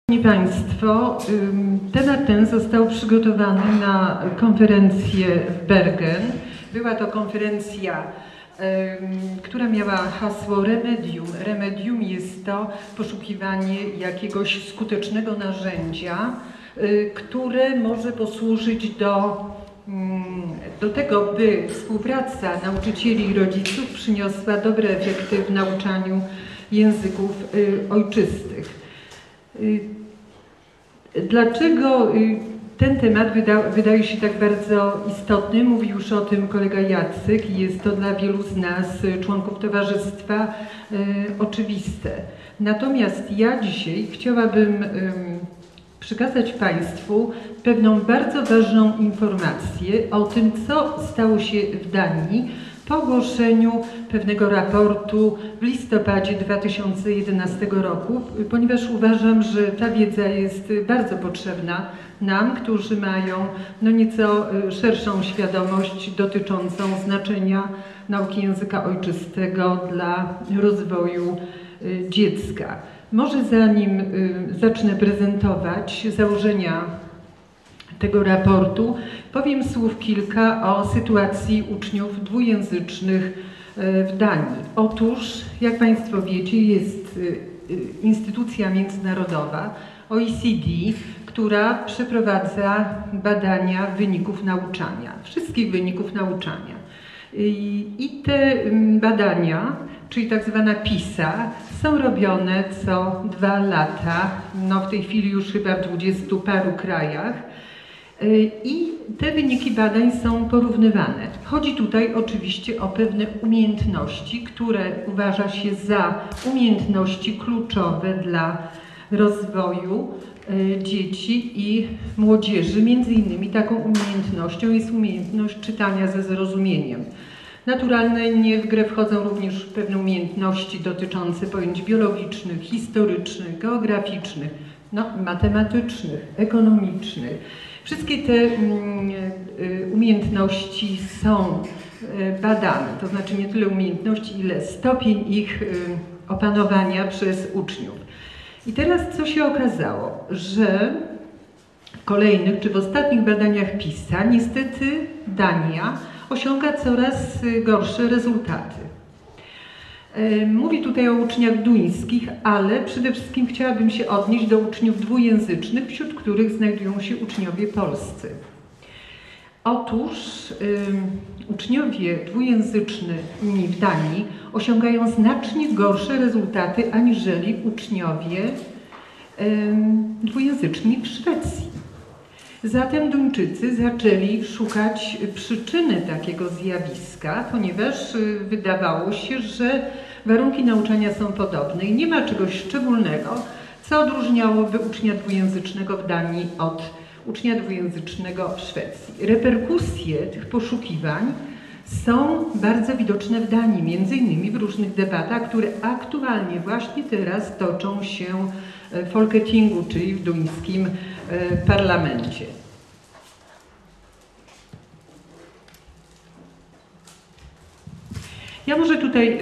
Szanowni Państwo, temat ten został przygotowany na konferencję w Bergen. Była to konferencja, która miała hasło Remedium. Remedium jest to poszukiwanie jakiegoś skutecznego narzędzia, które może posłużyć do tego, by współpraca nauczycieli i rodziców przyniosła dobre efekty w nauczaniu języków ojczystych. Dlaczego ten temat wydaje się tak bardzo istotny? Mówił już o tym kolega Jacek i jest to dla wielu z nas, członków towarzystwa, oczywiste. Natomiast ja dzisiaj chciałabym przekazać Państwu pewną bardzo ważną informację o tym, co stało się w Danii po ogłoszeniu pewnego raportu w listopadzie 2011 roku, ponieważ uważam, że ta wiedza jest bardzo potrzebna nam, którzy mają nieco szerszą świadomość dotyczącą znaczenia nauki języka ojczystego dla rozwoju dziecka. Może zanim zacznę prezentować założenia tego raportu, powiem słów kilka o sytuacji uczniów dwujęzycznych w Danii. Otóż, jak Państwo wiecie, jest instytucja międzynarodowa OECD, która przeprowadza badania wyników nauczania, wszystkich wyników nauczania. I te badania, czyli tak zwana PISA, są robione co 2 lata, w tej chwili już chyba w 20 paru krajach. I te wyniki badań są porównywane. Chodzi tutaj oczywiście o pewne umiejętności, które uważa się za umiejętności kluczowe dla rozwoju dzieci i młodzieży. Między innymi taką umiejętnością jest umiejętność czytania ze zrozumieniem. Naturalne nie w grę wchodzą również pewne umiejętności dotyczące pojęć biologicznych, historycznych, geograficznych, matematycznych, ekonomicznych. Wszystkie te umiejętności są badane, to znaczy nie tyle umiejętności, ile stopień ich opanowania przez uczniów. I teraz co się okazało, że w kolejnych czy w ostatnich badaniach PISA niestety Dania osiąga coraz gorsze rezultaty. Mówię tutaj o uczniach duńskich, ale przede wszystkim chciałabym się odnieść do uczniów dwujęzycznych, wśród których znajdują się uczniowie polscy. Otóż uczniowie dwujęzyczni w Danii osiągają znacznie gorsze rezultaty aniżeli uczniowie dwujęzyczni w Szwecji. Zatem Duńczycy zaczęli szukać przyczyny takiego zjawiska, ponieważ wydawało się, że warunki nauczania są podobne i nie ma czegoś szczególnego, co odróżniałoby ucznia dwujęzycznego w Danii od ucznia dwujęzycznego w Szwecji. Reperkusje tych poszukiwań są bardzo widoczne w Danii, między innymi w różnych debatach, które aktualnie właśnie teraz toczą się w Folketingu, czyli w duńskim parlamencie. Ja może tutaj,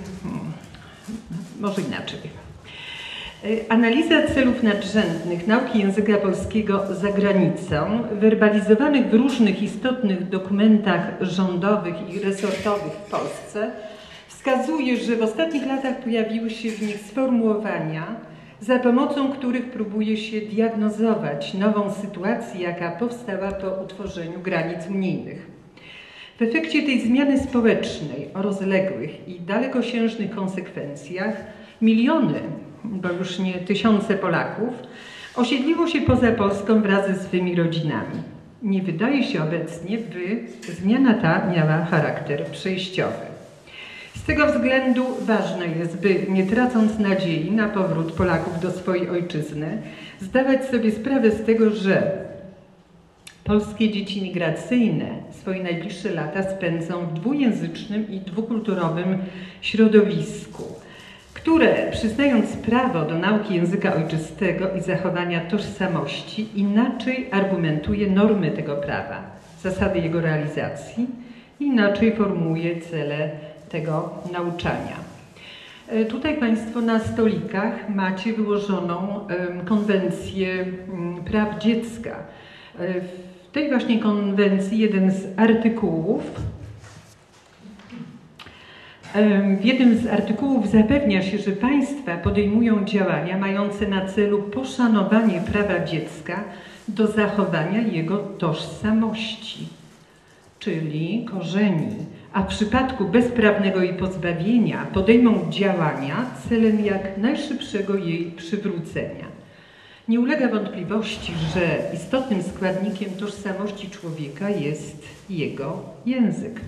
może inaczej. Analiza celów nadrzędnych nauki języka polskiego za granicą, werbalizowanych w różnych istotnych dokumentach rządowych i resortowych w Polsce, wskazuje, że w ostatnich latach pojawiły się w nich sformułowania, za pomocą których próbuje się diagnozować nową sytuację, jaka powstała po utworzeniu granic unijnych. W efekcie tej zmiany społecznej o rozległych i dalekosiężnych konsekwencjach miliony, bo już nie tysiące Polaków, osiedliło się poza Polską wraz ze swymi rodzinami. Nie wydaje się obecnie, by zmiana ta miała charakter przejściowy. Z tego względu ważne jest, by nie tracąc nadziei na powrót Polaków do swojej ojczyzny, zdawać sobie sprawę z tego, że polskie dzieci migracyjne swoje najbliższe lata spędzą w dwujęzycznym i dwukulturowym środowisku, które, przyznając prawo do nauki języka ojczystego i zachowania tożsamości, inaczej argumentuje normy tego prawa, zasady jego realizacji, inaczej formułuje cele tego nauczania. Tutaj Państwo na stolikach macie wyłożoną konwencję praw dziecka. W tej właśnie konwencji jeden z artykułów zapewnia się, że państwa podejmują działania mające na celu poszanowanie prawa dziecka do zachowania jego tożsamości, czyli korzeni, a w przypadku bezprawnego jej pozbawienia podejmą działania celem jak najszybszego jej przywrócenia. Nie ulega wątpliwości, że istotnym składnikiem tożsamości człowieka jest jego język.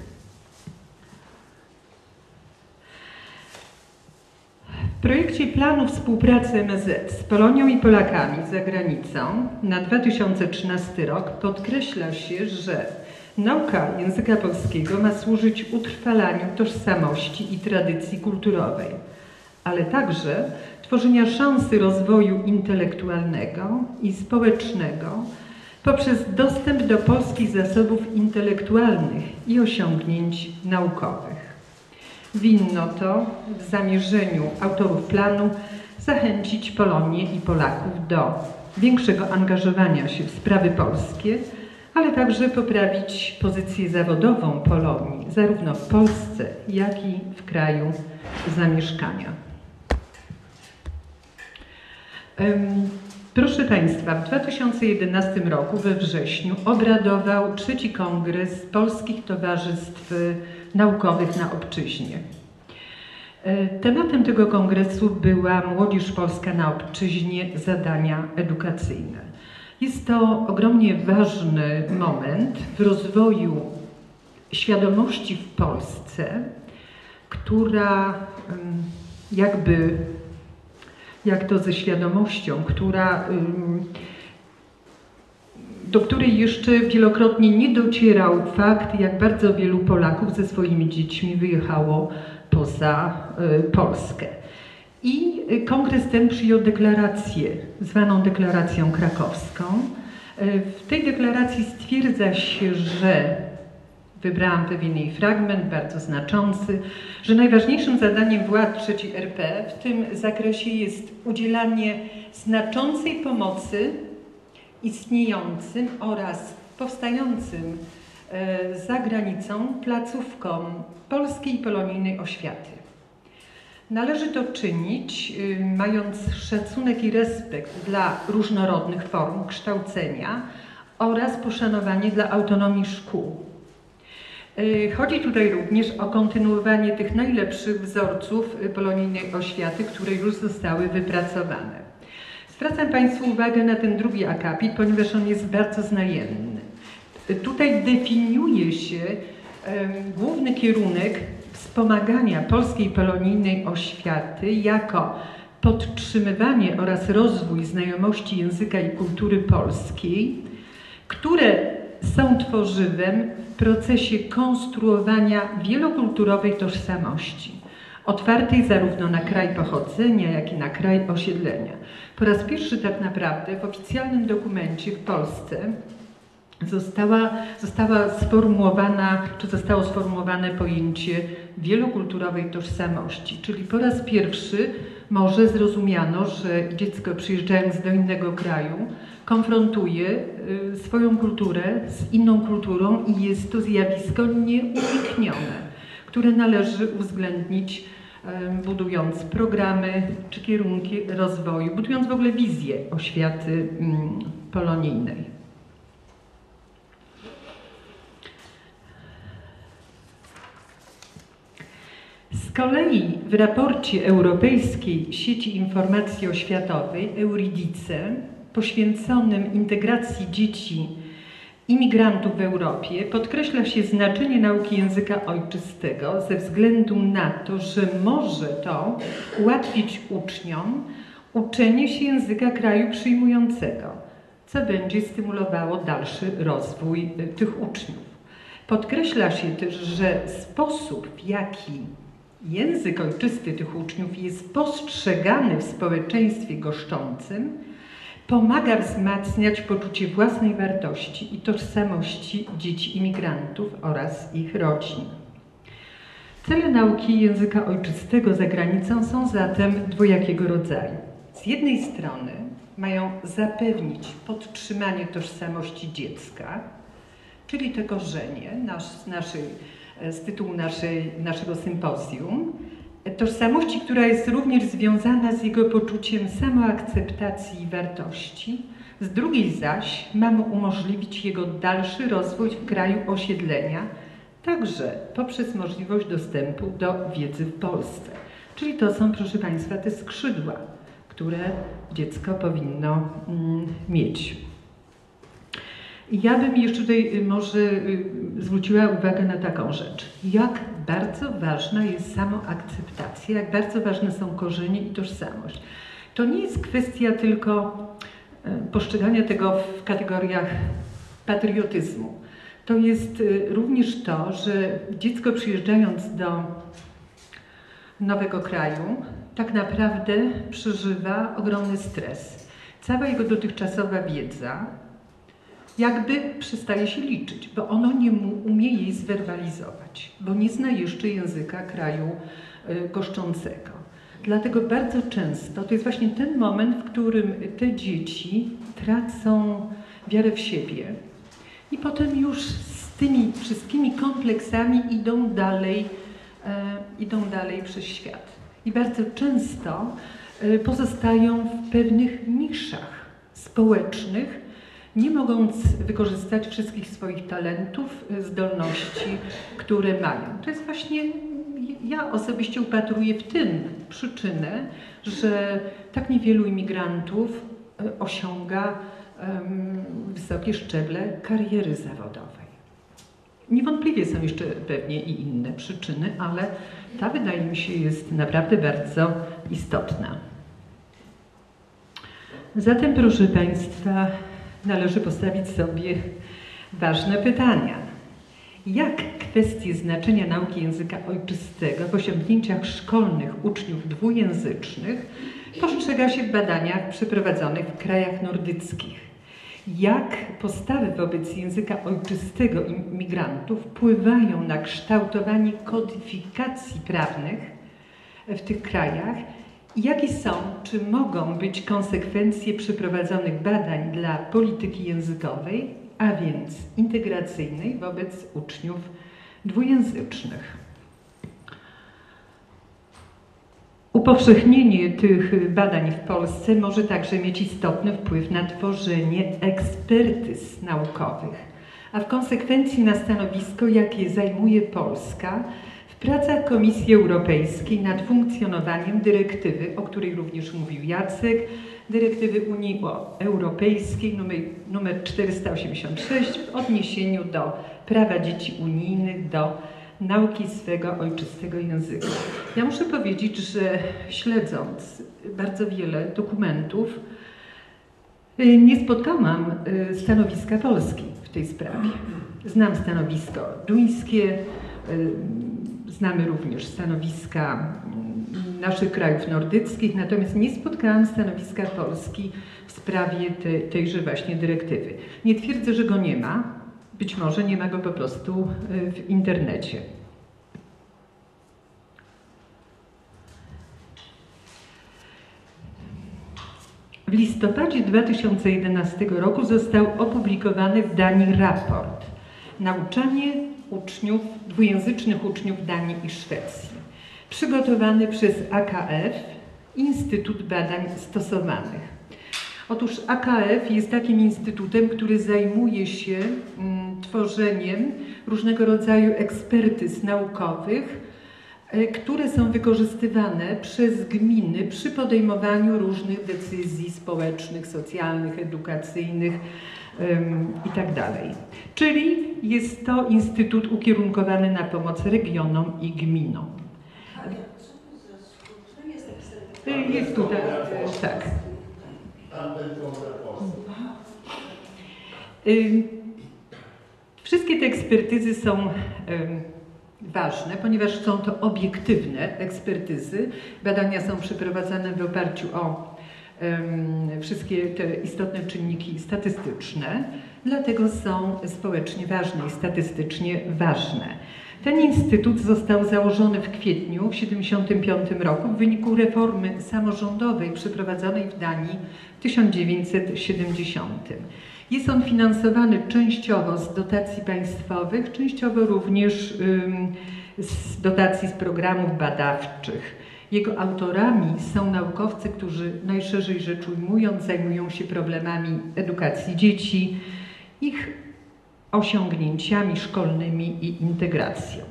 W projekcie planu współpracy MSZ z Polonią i Polakami za granicą na 2013 rok podkreśla się, że nauka języka polskiego ma służyć utrwalaniu tożsamości i tradycji kulturowej, ale także tworzenia szansy rozwoju intelektualnego i społecznego poprzez dostęp do polskich zasobów intelektualnych i osiągnięć naukowych. Winno to w zamierzeniu autorów planu zachęcić Polonię i Polaków do większego angażowania się w sprawy polskie, ale także poprawić pozycję zawodową Polonii, zarówno w Polsce, jak i w kraju zamieszkania. Proszę Państwa, w 2011 roku we wrześniu obradował III Kongres Polskich Towarzystw Naukowych na Obczyźnie. Tematem tego kongresu była Młodzież Polska na Obczyźnie – zadania edukacyjne. Jest to ogromnie ważny moment w rozwoju świadomości w Polsce, która jak to ze świadomością, do której jeszcze wielokrotnie nie docierał fakt, jak bardzo wielu Polaków ze swoimi dziećmi wyjechało poza Polskę. I kongres ten przyjął deklarację, zwaną deklaracją krakowską. W tej deklaracji stwierdza się, że, wybrałam pewien jej fragment, bardzo znaczący, że najważniejszym zadaniem władz III RP w tym zakresie jest udzielanie znaczącej pomocy istniejącym oraz powstającym za granicą placówkom polskiej i polonijnej oświaty. Należy to czynić, mając szacunek i respekt dla różnorodnych form kształcenia oraz poszanowanie dla autonomii szkół. Chodzi tutaj również o kontynuowanie tych najlepszych wzorców polonijnej oświaty, które już zostały wypracowane. Zwracam Państwu uwagę na ten drugi akapit, ponieważ on jest bardzo znamienny. Tutaj definiuje się główny kierunek wspomagania polskiej polonijnej oświaty jako podtrzymywanie oraz rozwój znajomości języka i kultury polskiej, które są tworzywem w procesie konstruowania wielokulturowej tożsamości, otwartej zarówno na kraj pochodzenia, jak i na kraj osiedlenia. Po raz pierwszy tak naprawdę w oficjalnym dokumencie w Polsce zostało sformułowane pojęcie wielokulturowej tożsamości, czyli po raz pierwszy może zrozumiano, że dziecko przyjeżdżając do innego kraju konfrontuje swoją kulturę z inną kulturą i jest to zjawisko nieuniknione, które należy uwzględnić, budując programy czy kierunki rozwoju, budując w ogóle wizję oświaty polonijnej. Z kolei w raporcie Europejskiej Sieci Informacji Oświatowej Euridice poświęconym integracji dzieci imigrantów w Europie podkreśla się znaczenie nauki języka ojczystego ze względu na to, że może to ułatwić uczniom uczenie się języka kraju przyjmującego, co będzie stymulowało dalszy rozwój tych uczniów. Podkreśla się też, że sposób, w jaki język ojczysty tych uczniów jest postrzegany w społeczeństwie goszczącym, pomaga wzmacniać poczucie własnej wartości i tożsamości dzieci imigrantów oraz ich rodzin. Cele nauki języka ojczystego za granicą są zatem dwojakiego rodzaju. Z jednej strony mają zapewnić podtrzymanie tożsamości dziecka, czyli te korzenie z tytułu naszego sympozjum, tożsamości, która jest również związana z jego poczuciem samoakceptacji i wartości. Z drugiej zaś mamy umożliwić jego dalszy rozwój w kraju osiedlenia, także poprzez możliwość dostępu do wiedzy w Polsce. Czyli to są, proszę Państwa, te skrzydła, które dziecko powinno mieć. Ja bym jeszcze tutaj może zwróciła uwagę na taką rzecz. Jak bardzo ważna jest samoakceptacja, jak bardzo ważne są korzenie i tożsamość. To nie jest kwestia tylko postrzegania tego w kategoriach patriotyzmu. To jest również to, że dziecko przyjeżdżając do nowego kraju tak naprawdę przeżywa ogromny stres. Cała jego dotychczasowa wiedza jakby przestaje się liczyć, bo ono nie umie jej zwerbalizować, bo nie zna jeszcze języka kraju goszczącego. Dlatego bardzo często to jest właśnie ten moment, w którym te dzieci tracą wiarę w siebie i potem już z tymi wszystkimi kompleksami idą dalej przez świat. I bardzo często pozostają w pewnych niszach społecznych, nie mogąc wykorzystać wszystkich swoich talentów, zdolności, które mają. To jest właśnie, ja osobiście upatruję w tym przyczynę, że tak niewielu imigrantów osiąga wysokie szczeble kariery zawodowej. Niewątpliwie są jeszcze pewnie i inne przyczyny, ale ta, wydaje mi się, jest naprawdę bardzo istotna. Zatem, proszę Państwa, należy postawić sobie ważne pytania. Jak kwestie znaczenia nauki języka ojczystego w osiągnięciach szkolnych uczniów dwujęzycznych postrzega się w badaniach przeprowadzonych w krajach nordyckich? Jak postawy wobec języka ojczystego imigrantów wpływają na kształtowanie kodyfikacji prawnych w tych krajach? I jakie są, czy mogą być konsekwencje przeprowadzonych badań dla polityki językowej, a więc integracyjnej wobec uczniów dwujęzycznych? Upowszechnienie tych badań w Polsce może także mieć istotny wpływ na tworzenie ekspertyz naukowych, a w konsekwencji na stanowisko, jakie zajmuje Polska w pracach Komisji Europejskiej nad funkcjonowaniem dyrektywy, o której również mówił Jacek, dyrektywy Unii Europejskiej nr 486 w odniesieniu do prawa dzieci unijnych do nauki swego ojczystego języka. Ja muszę powiedzieć, że śledząc bardzo wiele dokumentów, nie spotkałam stanowiska Polski w tej sprawie. Znam stanowisko duńskie, znamy również stanowiska naszych krajów nordyckich, natomiast nie spotkałam stanowiska Polski w sprawie tejże właśnie dyrektywy. Nie twierdzę, że go nie ma. Być może nie ma go po prostu w internecie. W listopadzie 2011 roku został opublikowany w Danii raport Nauczanie uczniów, dwujęzycznych uczniów Danii i Szwecji, przygotowany przez AKF, Instytut Badań Stosowanych. Otóż AKF jest takim instytutem, który zajmuje się tworzeniem różnego rodzaju ekspertyz naukowych, które są wykorzystywane przez gminy przy podejmowaniu różnych decyzji społecznych, socjalnych, edukacyjnych itd. Czyli jest to instytut ukierunkowany na pomoc regionom i gminom. Jest tutaj, tak. Wszystkie te ekspertyzy są ważne, ponieważ są to obiektywne ekspertyzy. Badania są przeprowadzane w oparciu o wszystkie te istotne czynniki statystyczne, dlatego są społecznie ważne i statystycznie ważne. Ten instytut został założony w kwietniu 1975 roku w wyniku reformy samorządowej przeprowadzonej w Danii w 1970. Jest on finansowany częściowo z dotacji państwowych, częściowo również z dotacji z programów badawczych. Jego autorami są naukowcy, którzy najszerzej rzecz ujmując zajmują się problemami edukacji dzieci, ich osiągnięciami szkolnymi i integracją.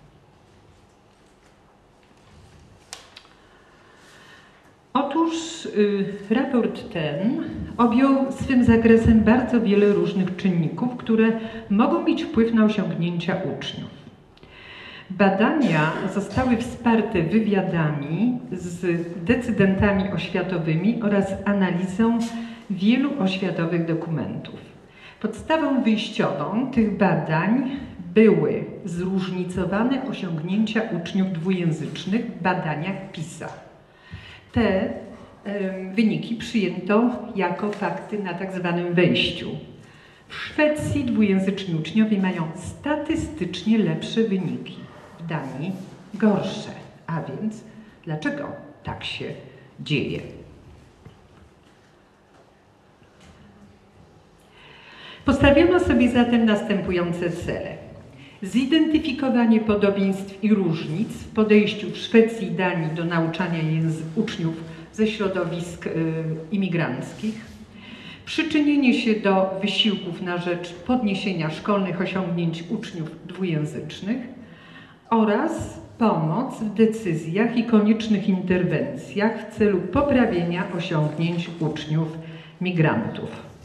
Otóż raport ten objął swym zakresem bardzo wiele różnych czynników, które mogą mieć wpływ na osiągnięcia uczniów. Badania zostały wsparte wywiadami z decydentami oświatowymi oraz analizą wielu oświatowych dokumentów. Podstawą wyjściową tych badań były zróżnicowane osiągnięcia uczniów dwujęzycznych w badaniach PISA. Te wyniki przyjęto jako fakty na tak zwanym wejściu. W Szwecji dwujęzyczni uczniowie mają statystycznie lepsze wyniki, w Danii gorsze. A więc dlaczego tak się dzieje? Postawiono sobie zatem następujące cele. Zidentyfikowanie podobieństw i różnic w podejściu w Szwecji i Danii do nauczania uczniów ze środowisk imigranckich, przyczynienie się do wysiłków na rzecz podniesienia szkolnych osiągnięć uczniów dwujęzycznych oraz pomoc w decyzjach i koniecznych interwencjach w celu poprawienia osiągnięć uczniów migrantów.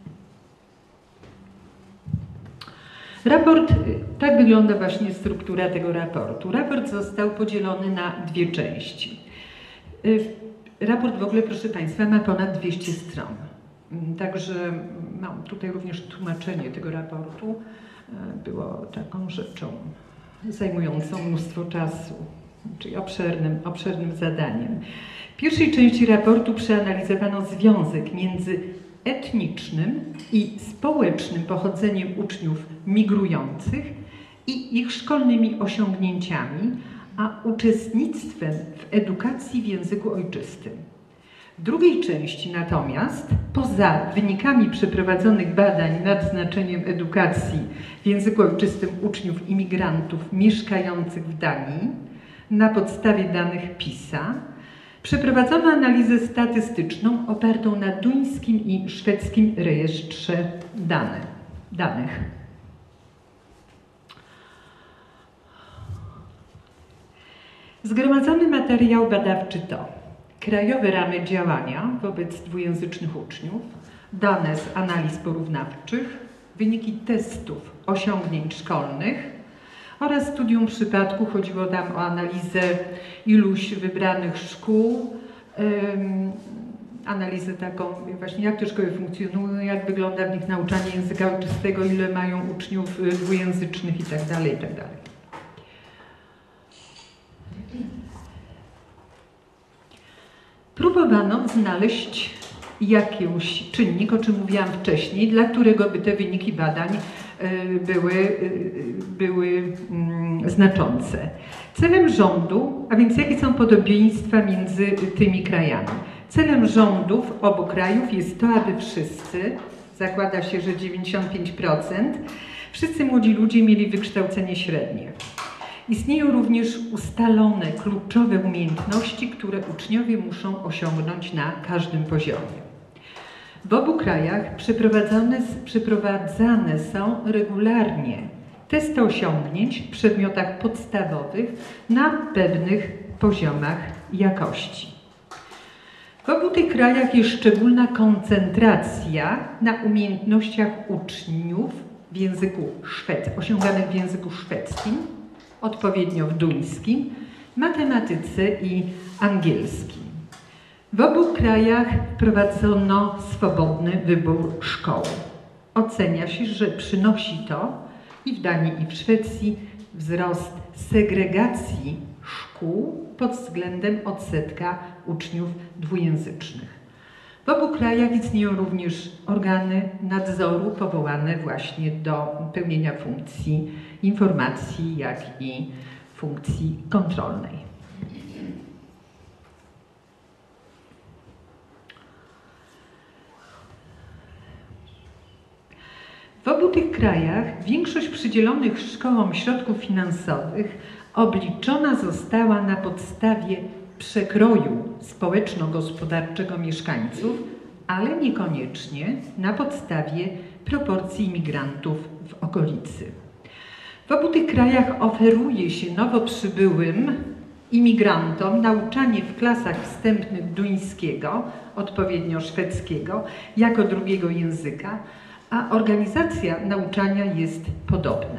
Raport, tak wygląda właśnie struktura tego raportu. Raport został podzielony na dwie części. Raport w ogóle, proszę Państwa, ma ponad 200 stron. Także mam tutaj również tłumaczenie tego raportu. Było taką rzeczą zajmującą mnóstwo czasu, czyli obszernym zadaniem. W pierwszej części raportu przeanalizowano związek między etnicznym i społecznym pochodzeniem uczniów migrujących i ich szkolnymi osiągnięciami, a uczestnictwem w edukacji w języku ojczystym. W drugiej części natomiast, poza wynikami przeprowadzonych badań nad znaczeniem edukacji w języku ojczystym uczniów imigrantów mieszkających w Danii na podstawie danych PISA, przeprowadzono analizę statystyczną opartą na duńskim i szwedzkim rejestrze danych. Zgromadzony materiał badawczy to krajowe ramy działania wobec dwujęzycznych uczniów, dane z analiz porównawczych, wyniki testów osiągnięć szkolnych oraz studium przypadku. Chodziło tam o analizę iluś wybranych szkół, analizę taką właśnie jak te szkoły funkcjonują, jak wygląda w nich nauczanie języka ojczystego, ile mają uczniów dwujęzycznych itd., itd. Próbowano znaleźć jakiś czynnik, o czym mówiłam wcześniej, dla którego by te wyniki badań były znaczące. Celem rządu, a więc jakie są podobieństwa między tymi krajami? Celem rządów obu krajów jest to, aby wszyscy, zakłada się, że 95%, wszyscy młodzi ludzie mieli wykształcenie średnie. Istnieją również ustalone kluczowe umiejętności, które uczniowie muszą osiągnąć na każdym poziomie. W obu krajach przeprowadzane są regularnie testy osiągnięć w przedmiotach podstawowych na pewnych poziomach jakości. W obu tych krajach jest szczególna koncentracja na umiejętnościach uczniów w języku osiąganych w języku szwedzkim, odpowiednio w duńskim, matematyce i angielskim. W obu krajach wprowadzono swobodny wybór szkoły. Ocenia się, że przynosi to i w Danii, i w Szwecji wzrost segregacji szkół pod względem odsetka uczniów dwujęzycznych. W obu krajach istnieją również organy nadzoru powołane właśnie do pełnienia funkcji informacji, jak i funkcji kontrolnej. W obu tych krajach większość przydzielonych szkołom środków finansowych obliczona została na podstawie przekroju społeczno-gospodarczego mieszkańców, ale niekoniecznie na podstawie proporcji imigrantów w okolicy. W obu tych krajach oferuje się nowo przybyłym imigrantom nauczanie w klasach wstępnych duńskiego, odpowiednio szwedzkiego, jako drugiego języka, a organizacja nauczania jest podobna.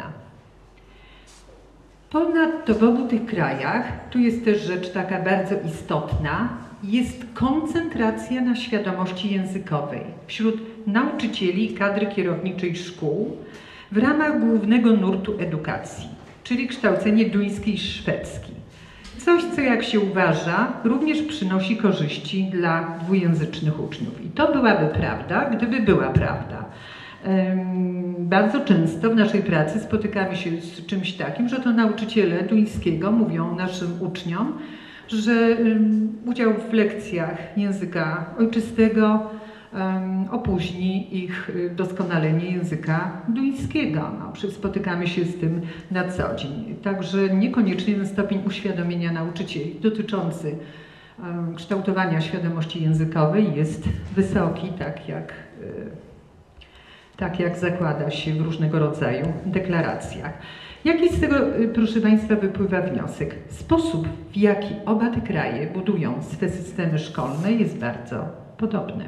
Ponadto w obu tych krajach, tu jest też rzecz taka bardzo istotna, jest koncentracja na świadomości językowej wśród nauczycieli kadry kierowniczej szkół w ramach głównego nurtu edukacji, czyli kształcenie duński i szwedzki. Coś, co jak się uważa, również przynosi korzyści dla dwujęzycznych uczniów. I to byłaby prawda, gdyby była prawda. Bardzo często w naszej pracy spotykamy się z czymś takim, że to nauczyciele duńskiego mówią naszym uczniom, że udział w lekcjach języka ojczystego opóźni ich doskonalenie języka duńskiego. No, spotykamy się z tym na co dzień. Także niekoniecznie ten stopień uświadomienia nauczycieli dotyczący kształtowania świadomości językowej jest wysoki, tak jak zakłada się w różnego rodzaju deklaracjach. Jaki z tego, proszę Państwa, wypływa wniosek? Sposób, w jaki oba te kraje budują swe systemy szkolne, jest bardzo podobny.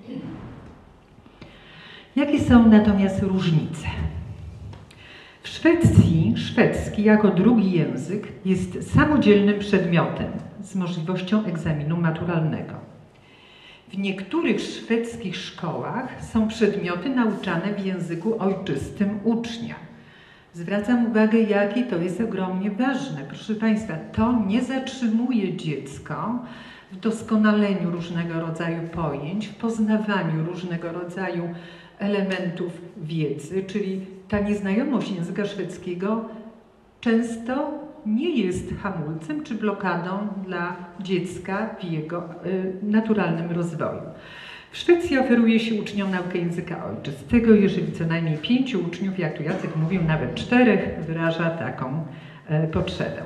Jakie są natomiast różnice? W Szwecji szwedzki jako drugi język jest samodzielnym przedmiotem z możliwością egzaminu maturalnego. W niektórych szwedzkich szkołach są przedmioty nauczane w języku ojczystym ucznia. Zwracam uwagę, jakie to jest ogromnie ważne. Proszę Państwa, to nie zatrzymuje dziecko w doskonaleniu różnego rodzaju pojęć, w poznawaniu różnego rodzaju elementów wiedzy, czyli ta nieznajomość języka szwedzkiego często nie jest hamulcem czy blokadą dla dziecka w jego naturalnym rozwoju. W Szwecji oferuje się uczniom naukę języka ojczystego, jeżeli co najmniej 5 uczniów, jak tu Jacek mówił, nawet 4 wyraża taką potrzebę.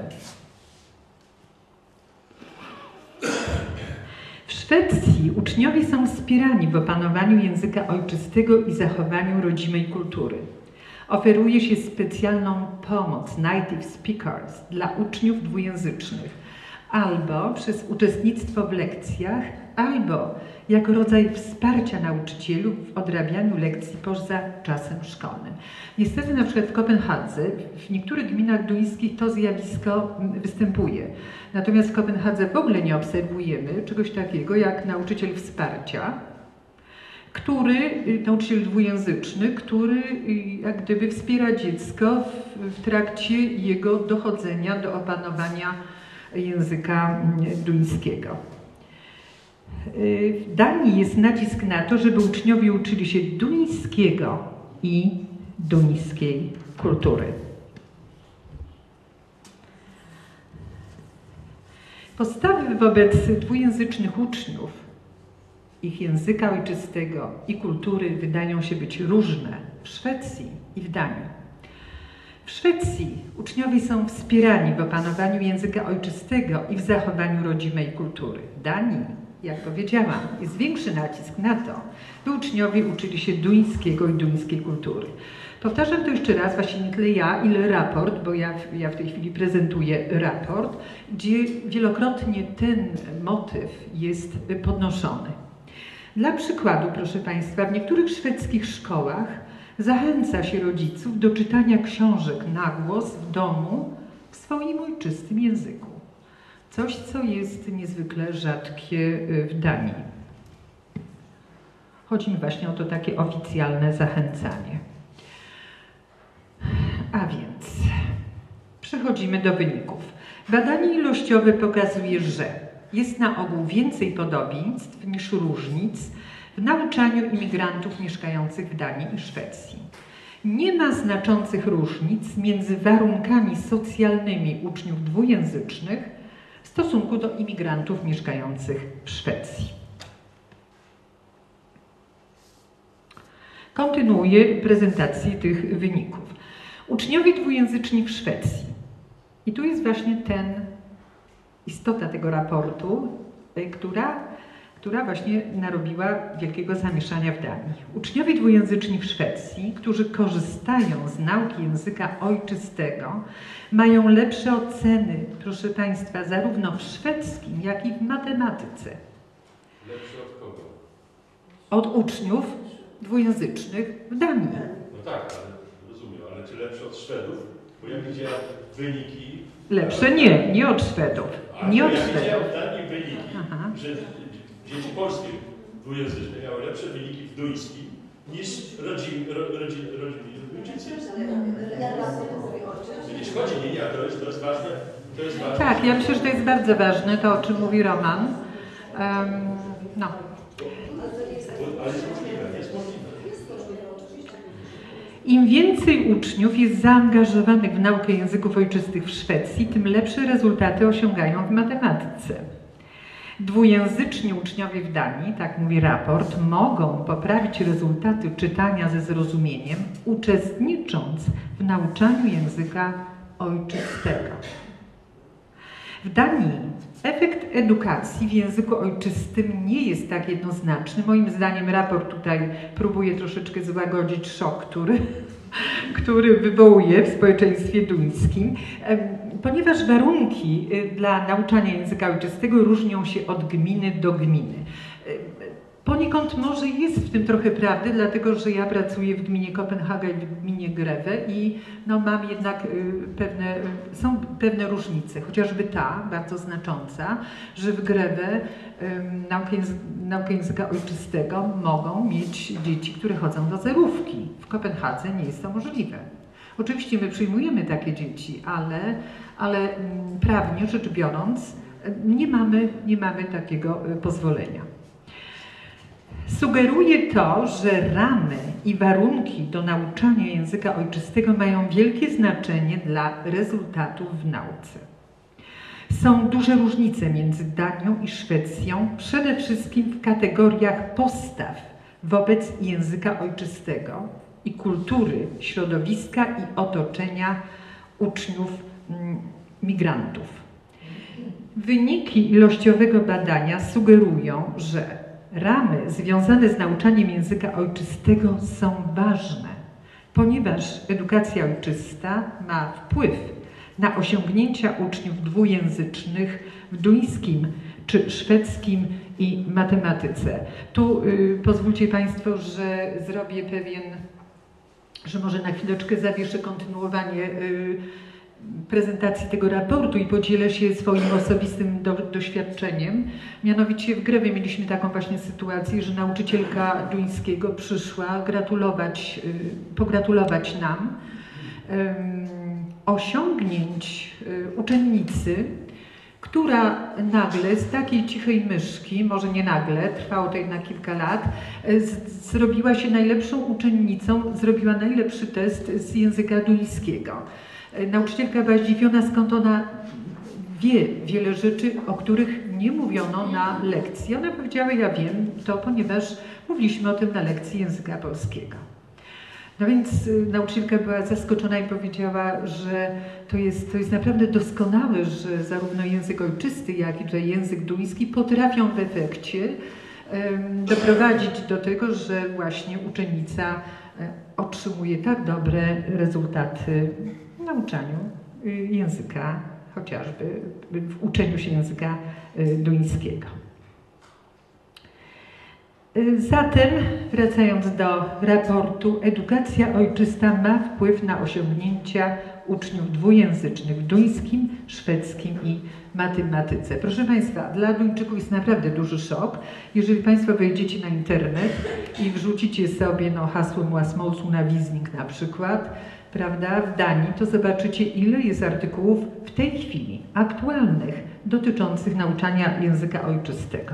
W Szwecji uczniowie są wspierani w opanowaniu języka ojczystego i zachowaniu rodzimej kultury. Oferuje się specjalną pomoc native speakers dla uczniów dwujęzycznych albo przez uczestnictwo w lekcjach, albo jako rodzaj wsparcia nauczycielów w odrabianiu lekcji poza czasem szkolnym. Niestety na przykład w Kopenhadze, w niektórych gminach duńskich to zjawisko występuje. Natomiast w Kopenhadze w ogóle nie obserwujemy czegoś takiego jak nauczyciel wsparcia, nauczyciel dwujęzyczny, który jak gdyby wspiera dziecko w trakcie jego dochodzenia do opanowania języka duńskiego. W Danii jest nacisk na to, żeby uczniowie uczyli się duńskiego i duńskiej kultury. Postawy wobec dwujęzycznych uczniów, ich języka ojczystego i kultury wydają się być różne w Szwecji i w Danii. W Szwecji uczniowie są wspierani w opanowaniu języka ojczystego i w zachowaniu rodzimej kultury. W Danii, jak powiedziałam, jest większy nacisk na to, by uczniowie uczyli się duńskiego i duńskiej kultury. Powtarzam to jeszcze raz, właśnie nie tyle ja, ile raport, bo ja w tej chwili prezentuję raport, gdzie wielokrotnie ten motyw jest podnoszony. Dla przykładu, proszę Państwa, w niektórych szwedzkich szkołach zachęca się rodziców do czytania książek na głos w domu w swoim ojczystym języku. Coś, co jest niezwykle rzadkie w Danii. Chodzi mi właśnie o to takie oficjalne zachęcanie. A więc przechodzimy do wyników. Badanie ilościowe pokazuje, że jest na ogół więcej podobieństw niż różnic w nauczaniu imigrantów mieszkających w Danii i Szwecji. Nie ma znaczących różnic między warunkami socjalnymi uczniów dwujęzycznych w stosunku do imigrantów mieszkających w Szwecji. Kontynuuję prezentację tych wyników. Uczniowie dwujęzyczni w Szwecji. I tu jest właśnie istota tego raportu, która właśnie narobiła wielkiego zamieszania w Danii. Uczniowie dwujęzyczni w Szwecji, którzy korzystają z nauki języka ojczystego, mają lepsze oceny, proszę Państwa, zarówno w szwedzkim, jak i w matematyce. Lepsze od kogo? Od uczniów dwujęzycznych w Danii. No tak, ale rozumiem, ale czy lepsze od Szwedów? Bo ja widziałem wyniki... Lepsze nie od Szwedów. Nie od Szwedów. Widziałem w Danii wyniki, że dzieci polskie dwujęzyczne miały lepsze wyniki w duńskim niż rodziny Duńczycy. Jeśli chodzi, to jest ważne. Tak, ja myślę, że to jest bardzo ważne, to o czym mówi Roman. No. Ale jest możliwe, jest możliwe. Im więcej uczniów jest zaangażowanych w naukę języków ojczystych w Szwecji, tym lepsze rezultaty osiągają w matematyce. Dwujęzyczni uczniowie w Danii, tak mówi raport, mogą poprawić rezultaty czytania ze zrozumieniem, uczestnicząc w nauczaniu języka ojczystego. W Danii efekt edukacji w języku ojczystym nie jest tak jednoznaczny. Moim zdaniem raport tutaj próbuje troszeczkę złagodzić szok, który wywołuje w społeczeństwie duńskim, ponieważ warunki dla nauczania języka ojczystego różnią się od gminy do gminy. Poniekąd może jest w tym trochę prawdy, dlatego że ja pracuję w gminie Kopenhaga i w gminie Greve i no, mam jednak są pewne różnice, chociażby ta bardzo znacząca, że w Greve naukę języka ojczystego mogą mieć dzieci, które chodzą do zerówki. W Kopenhadze nie jest to możliwe. Oczywiście my przyjmujemy takie dzieci, ale prawnie rzecz biorąc nie mamy takiego pozwolenia. Sugeruje to, że ramy i warunki do nauczania języka ojczystego mają wielkie znaczenie dla rezultatów w nauce. Są duże różnice między Danią i Szwecją, przede wszystkim w kategoriach postaw wobec języka ojczystego i kultury, środowiska i otoczenia uczniów migrantów. Wyniki ilościowego badania sugerują, że ramy związane z nauczaniem języka ojczystego są ważne, ponieważ edukacja ojczysta ma wpływ na osiągnięcia uczniów dwujęzycznych w duńskim czy szwedzkim i matematyce. Tu pozwólcie Państwo, że zrobię że może na chwileczkę zawieszę kontynuowanie prezentacji tego raportu i podzielę się swoim osobistym doświadczeniem. Mianowicie w Grewie mieliśmy taką właśnie sytuację, że nauczycielka duńskiego przyszła pogratulować nam osiągnięć uczennicy, która nagle z takiej cichej myszki, może nie nagle, trwało to jednak kilka lat, zrobiła się najlepszą uczennicą, zrobiła najlepszy test z języka duńskiego. Nauczycielka była zdziwiona, skąd ona wie wiele rzeczy, o których nie mówiono na lekcji. Ona powiedziała, ja wiem to, ponieważ mówiliśmy o tym na lekcji języka polskiego. No więc nauczycielka była zaskoczona i powiedziała, że to jest naprawdę doskonałe, że zarówno język ojczysty, jak i język duński potrafią w efekcie doprowadzić do tego, że właśnie uczennica otrzymuje tak dobre rezultaty w nauczaniu języka, chociażby w uczeniu się języka duńskiego. Zatem, wracając do raportu, edukacja ojczysta ma wpływ na osiągnięcia uczniów dwujęzycznych w duńskim, szwedzkim i matematyce. Proszę Państwa, dla Duńczyków jest naprawdę duży szok. Jeżeli Państwo wejdziecie na internet i wrzucicie sobie hasło Målsundervisning na przykład, prawda, w Danii, to zobaczycie, ile jest artykułów w tej chwili aktualnych dotyczących nauczania języka ojczystego.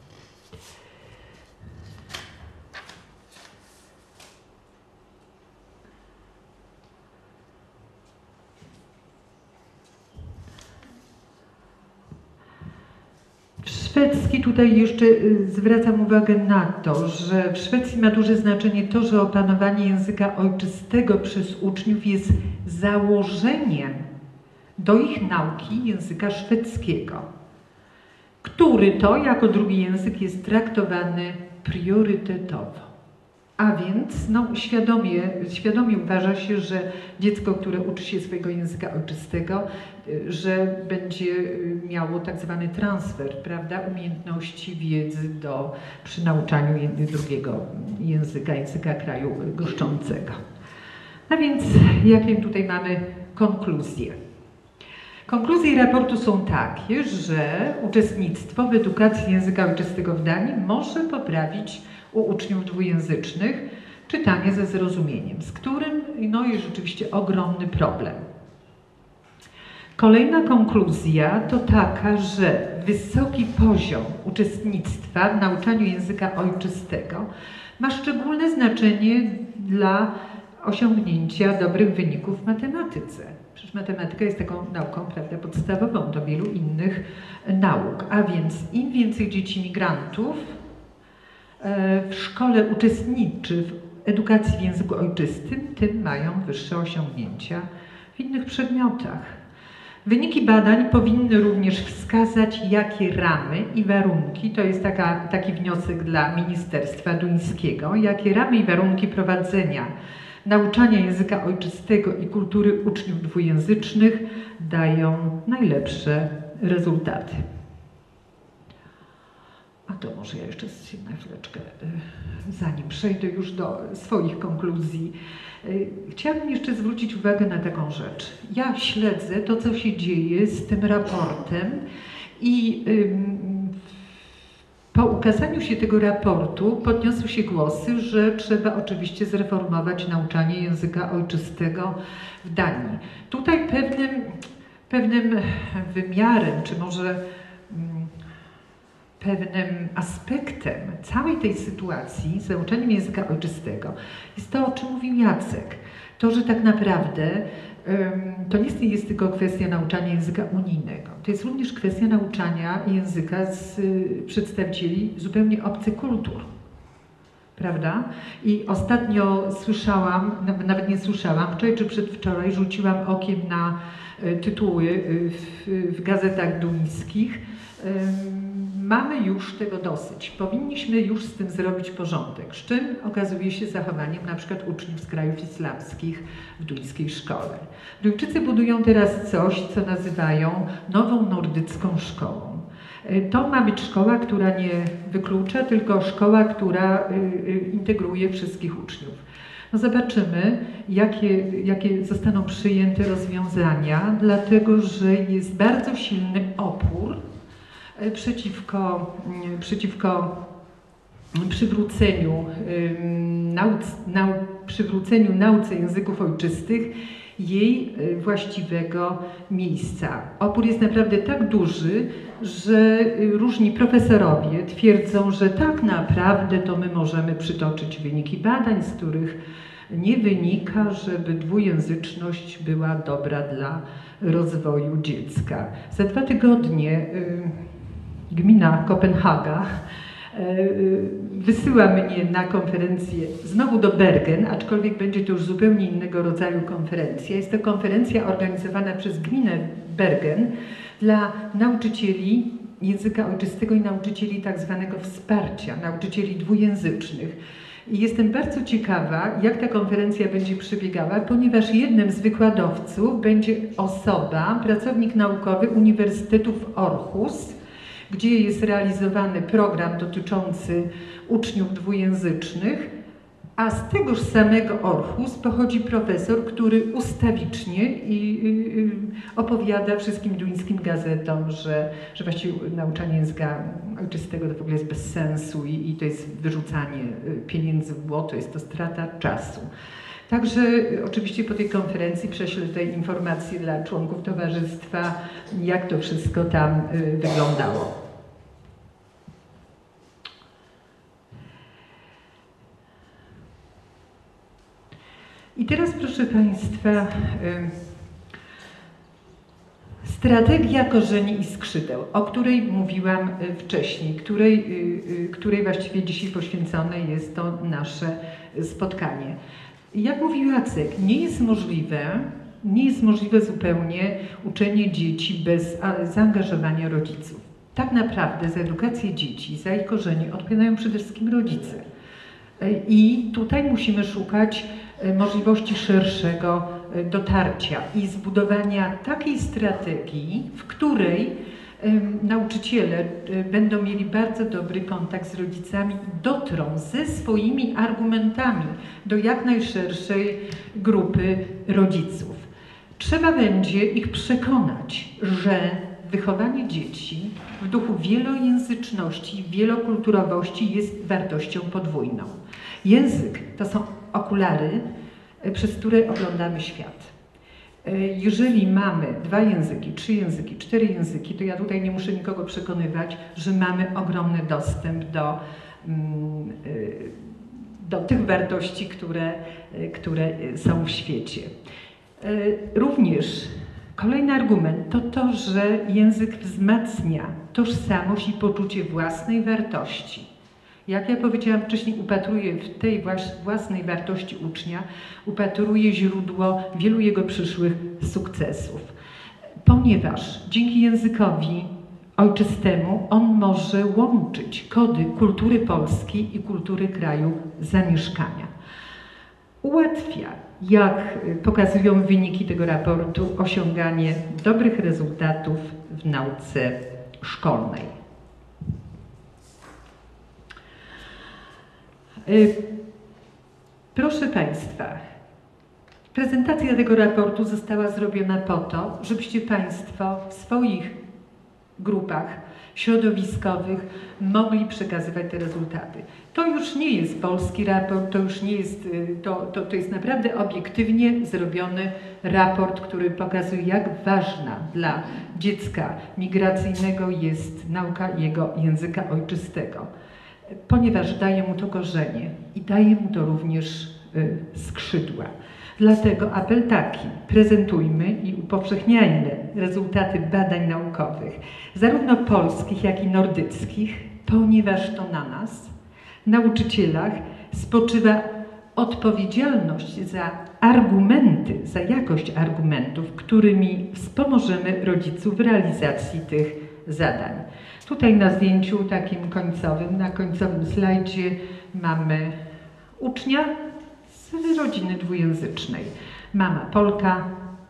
Szwedzki, tutaj jeszcze zwracam uwagę na to, że w Szwecji ma duże znaczenie to, że opanowanie języka ojczystego przez uczniów jest założeniem do ich nauki języka szwedzkiego, który to jako drugi język jest traktowany priorytetowo. A więc świadomie uważa się, że dziecko, które uczy się swojego języka ojczystego, że będzie miało tak zwany transfer, prawda, umiejętności, wiedzy przy nauczaniu drugiego języka kraju goszczącego. A więc jakie tutaj mamy konkluzje? Konkluzje raportu są takie, że uczestnictwo w edukacji języka ojczystego w Danii może poprawić u uczniów dwujęzycznych czytanie ze zrozumieniem, z którym jest rzeczywiście ogromny problem. Kolejna konkluzja to taka, że wysoki poziom uczestnictwa w nauczaniu języka ojczystego ma szczególne znaczenie dla osiągnięcia dobrych wyników w matematyce. Przecież matematyka jest taką nauką, prawda, podstawową do wielu innych nauk, a więc im więcej dzieci migrantów w szkole uczestniczy w edukacji w języku ojczystym, tym mają wyższe osiągnięcia w innych przedmiotach. Wyniki badań powinny również wskazać, jakie ramy i warunki, to jest taki wniosek dla Ministerstwa Duńskiego, jakie ramy i warunki prowadzenia nauczania języka ojczystego i kultury uczniów dwujęzycznych dają najlepsze rezultaty. A to może ja jeszcze na chwileczkę, zanim przejdę już do swoich konkluzji, chciałabym jeszcze zwrócić uwagę na taką rzecz. Ja śledzę to, co się dzieje z tym raportem i po ukazaniu się tego raportu podniosły się głosy, że trzeba oczywiście zreformować nauczanie języka ojczystego w Danii. Tutaj pewnym wymiarem, czy może pewnym aspektem całej tej sytuacji z nauczaniem języka ojczystego jest to, o czym mówił Jacek. To, że tak naprawdę to nie jest tylko kwestia nauczania języka unijnego. To jest również kwestia nauczania języka z przedstawicieli zupełnie obcych kultur. Prawda? I ostatnio słyszałam, nawet nie słyszałam, wczoraj czy przedwczoraj rzuciłam okiem na tytuły w gazetach duńskich. Mamy już tego dosyć. Powinniśmy już z tym zrobić porządek. Z czym okazuje się zachowaniem na przykład uczniów z krajów islamskich w duńskiej szkole. Duńczycy budują teraz coś, co nazywają nową nordycką szkołą. To ma być szkoła, która nie wyklucza, tylko szkoła, która integruje wszystkich uczniów. No zobaczymy, jakie zostaną przyjęte rozwiązania, dlatego że jest bardzo silny opór przeciwko przywróceniu nauce języków ojczystych jej właściwego miejsca. Opór jest naprawdę tak duży, że różni profesorowie twierdzą, że tak naprawdę to my możemy przytoczyć wyniki badań, z których nie wynika, żeby dwujęzyczność była dobra dla rozwoju dziecka. Za 2 tygodnie gmina Kopenhaga wysyła mnie na konferencję znowu do Bergen, aczkolwiek będzie to już zupełnie innego rodzaju konferencja. Jest to konferencja organizowana przez gminę Bergen dla nauczycieli języka ojczystego i nauczycieli tak zwanego wsparcia, nauczycieli dwujęzycznych. I jestem bardzo ciekawa, jak ta konferencja będzie przebiegała, ponieważ jednym z wykładowców będzie pracownik naukowy Uniwersytetu w Aarhus, gdzie jest realizowany program dotyczący uczniów dwujęzycznych, a z tegoż samego Aarhus pochodzi profesor, który ustawicznie opowiada wszystkim duńskim gazetom, że właściwie nauczanie języka ojczystego to w ogóle jest bez sensu i to jest wyrzucanie pieniędzy w błoto, jest to strata czasu. Także oczywiście po tej konferencji prześlę tutaj informacje dla członków towarzystwa, jak to wszystko tam wyglądało. I teraz, proszę Państwa, strategia korzeni i skrzydeł, o której mówiłam wcześniej, której właściwie dzisiaj poświęcone jest to nasze spotkanie. Jak mówił Jacek, nie jest możliwe zupełnie uczenie dzieci bez zaangażowania rodziców. Tak naprawdę za edukację dzieci, za ich korzenie odpowiadają przede wszystkim rodzice. I tutaj musimy szukać możliwości szerszego dotarcia i zbudowania takiej strategii, w której nauczyciele będą mieli bardzo dobry kontakt z rodzicami i dotrą ze swoimi argumentami do jak najszerszej grupy rodziców. Trzeba będzie ich przekonać, że wychowanie dzieci w duchu wielojęzyczności, wielokulturowości jest wartością podwójną. Język to są okulary, przez które oglądamy świat. Jeżeli mamy 2 języki, 3 języki, 4 języki, to ja tutaj nie muszę nikogo przekonywać, że mamy ogromny dostęp do tych wartości, które są w świecie. Również kolejny argument to to, że język wzmacnia tożsamość i poczucie własnej wartości. Jak ja powiedziałam wcześniej, upatruję w tej własnej wartości ucznia, upatruję źródło wielu jego przyszłych sukcesów. Ponieważ dzięki językowi ojczystemu on może łączyć kody kultury polskiej i kultury kraju zamieszkania. Ułatwia, jak pokazują wyniki tego raportu, osiąganie dobrych rezultatów w nauce szkolnej. Proszę Państwa, prezentacja tego raportu została zrobiona po to, żebyście Państwo w swoich grupach środowiskowych mogli przekazywać te rezultaty. To już nie jest polski raport, to już nie jest, to jest naprawdę obiektywnie zrobiony raport, który pokazuje, jak ważna dla dziecka migracyjnego jest nauka jego języka ojczystego. Ponieważ daje mu to korzenie i daje mu to również skrzydła. Dlatego apel taki, prezentujmy i upowszechniajmy rezultaty badań naukowych, zarówno polskich, jak i nordyckich, ponieważ to na nas, nauczycielach, spoczywa odpowiedzialność za argumenty, za jakość argumentów, którymi wspomożemy rodziców w realizacji tych zadań. Tutaj na zdjęciu takim końcowym, na końcowym slajdzie mamy ucznia z rodziny dwujęzycznej. Mama Polka,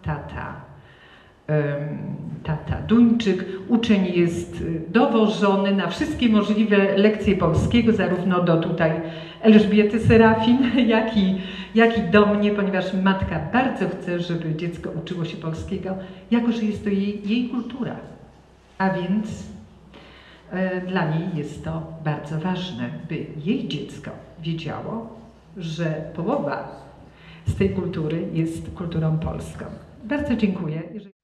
tata Duńczyk. Uczeń jest dowożony na wszystkie możliwe lekcje polskiego, zarówno do tutaj Elżbiety Serafin, jak i do mnie, ponieważ matka bardzo chce, żeby dziecko uczyło się polskiego, jako że jest to jej kultura. A więc dla niej jest to bardzo ważne, by jej dziecko wiedziało, że połowa z tej kultury jest kulturą polską. Bardzo dziękuję.